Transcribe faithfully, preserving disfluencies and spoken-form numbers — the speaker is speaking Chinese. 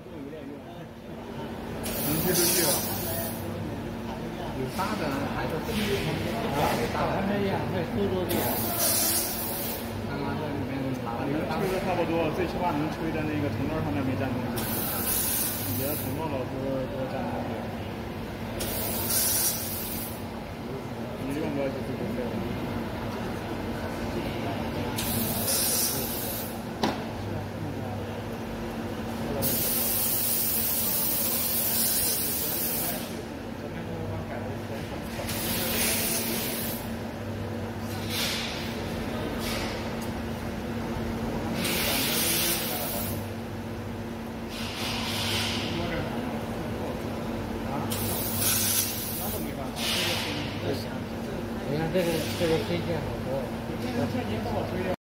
能推出去了。有大的还是小的？啊，大的还一样，会速度点。刚刚在里面拿了一个大的。吹的差不多，最起码能吹在那个承诺上面没沾东西。你别的承诺老是给我沾东西。你用过就是不对了。 你看这个这个推荐好多。